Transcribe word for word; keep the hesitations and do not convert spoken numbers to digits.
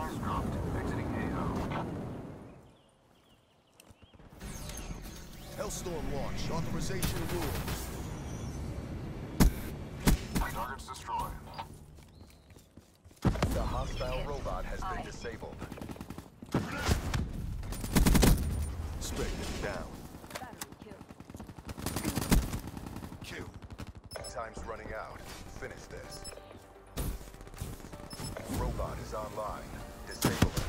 Missiles dropped. Exiting A O. Hellstorm launch. Authorization rules. Targets destroyed. The hostile robot has been disabled. Spectre down. Kill. Time's running out. Finish this. Robot is online. Disable it.